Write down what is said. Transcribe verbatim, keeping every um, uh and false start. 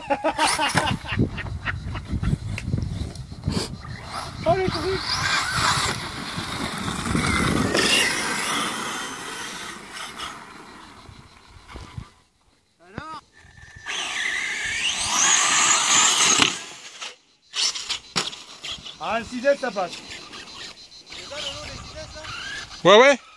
Oh le truc. Alors? Ah, un six S ça passe. C'est ça Lolo, les vitesses là? Ouais, ouais.